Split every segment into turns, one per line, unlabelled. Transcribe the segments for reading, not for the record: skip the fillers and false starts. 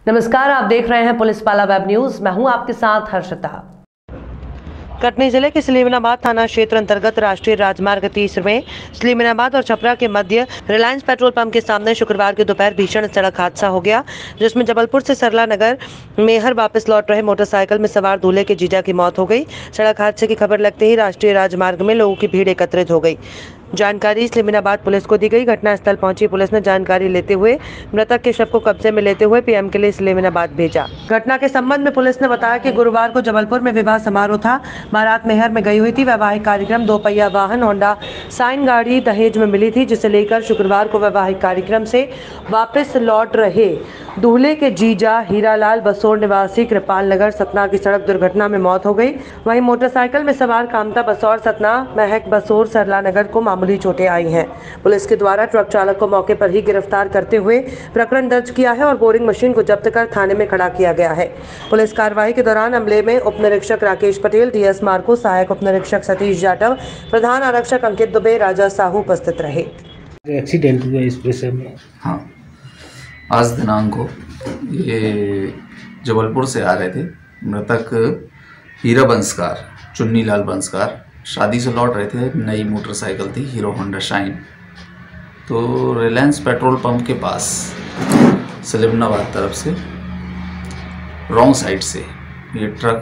नमस्कार, आप देख रहे हैं पुलिस पाला वेब न्यूज। मैं हूं आपके साथ हर्षिता। कटनी जिले के स्लीमनाबाद थाना क्षेत्र अंतर्गत राष्ट्रीय राजमार्ग 30 में स्लीमनाबाद और छपरा के मध्य रिलायंस पेट्रोल पंप के सामने शुक्रवार की दोपहर भीषण सड़क हादसा हो गया, जिसमें जबलपुर से सरला नगर मेहर वापस लौट रहे मोटरसाइकिल में सवार दूल्हे के जीजा की मौत हो गई। सड़क हादसे की खबर लगते ही राष्ट्रीय राजमार्ग में लोगों की भीड़ एकत्रित हो गई। जानकारी स्लीमनाबाद पुलिस को दी गई। घटनास्थल पहुंची पुलिस ने जानकारी लेते हुए मृतक के शव को कब्जे में लेते हुए पीएम के लिए स्लीमनाबाद भेजा। घटना के संबंध में पुलिस ने बताया कि गुरुवार को जबलपुर में विवाह समारोह था। बारात मेहर में गई हुई थी। वैवाहिक कार्यक्रम 2 पहिया वाहन होंडा साइन गाड़ी दहेज में मिली थी, जिसे लेकर शुक्रवार को वैवाहिक कार्यक्रम से वापस लौट रहे दूल्हे के जीजा हीरालाल बसोर निवासी कृपाल नगर सतना की सड़क दुर्घटना में मौत हो गई। वहीं मोटरसाइकिल में सवार कामता बसौर सतना महक बसोर सरला नगर को मामूली चोटें आई हैं। पुलिस के द्वारा ट्रक चालक को मौके पर ही गिरफ्तार करते हुए प्रकरण दर्ज किया है और बोरिंग मशीन को जब्त कर थाने में खड़ा किया गया है। पुलिस कार्रवाई के दौरान अमले में उप निरीक्षक राकेश पटेल, डीएस मार्को, सहायक उप निरीक्षक सतीश जाटव, प्रधान आरक्षक अंकित दुबे, राजा साहू उपस्थित रहे।
एक्सीडेंट हुआ इस विषय में।
हाँ, आज दिनांक को ये जबलपुर से आ रहे थे। मृतक हीरा बंसकार, चुन्नीलाल बंसकार शादी से लौट रहे थे। नई मोटरसाइकिल थी, हीरो होंडा शाइन। तो रिलायंस पेट्रोल पंप के पास स्लीमनाबाद तरफ से रॉन्ग साइड से ये ट्रक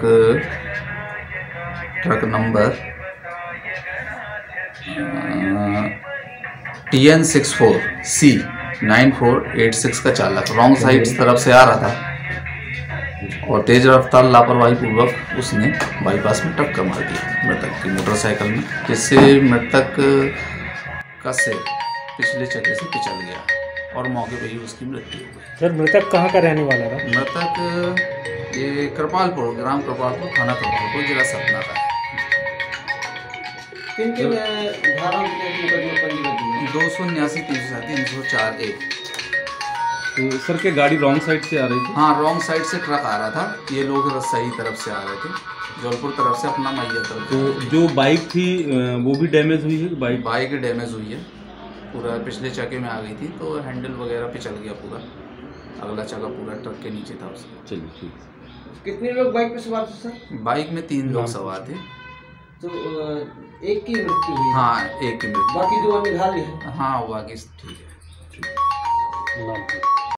नंबर TN64C 9486 का चालक रॉन्ग साइड तरफ से आ रहा था और तेज रफ्तार लापरवाही पूर्वक उसने बाईपास में टक्कर मार दी मृतक की मोटरसाइकिल में, जिससे मृतक का सिर पिछले चक्के से पिछल गया और मौके पर ही उसकी मृत्यु हो गई।
सर, मृतक कहाँ का रहने वाला था?
मृतक ये कृपालपुर, ग्राम कृपालपुर, थाना कृपालपुर, जिला सतना का है। 279, 304A।
तो सर के गाड़ी रॉन्ग साइड से आ रही थी?
हाँ, रॉन्ग साइड से ट्रक आ रहा था। ये लोग सही तरफ से आ रहे थे, जबलपुर तरफ से अपना मैया तरफ।
तो जो बाइक थी वो भी डैमेज हुई है?
बाइक डैमेज हुई है, पूरा पिछले चक्के में आ गई थी तो हैंडल वगैरह पिछल गया पूरा। अगला चक्का पूरा ट्रक के नीचे था उसका।
चलिए ठीक।
कितने लोग बाइक पे सवार थे सर?
बाइक में 3 लोग सवार थे।
तो एक की मृत्यु हुई?
हाँ, एक की मृत्यु।
बाकी 2 अन्य घायल हैं?
हाँ, बाकी ठीक है।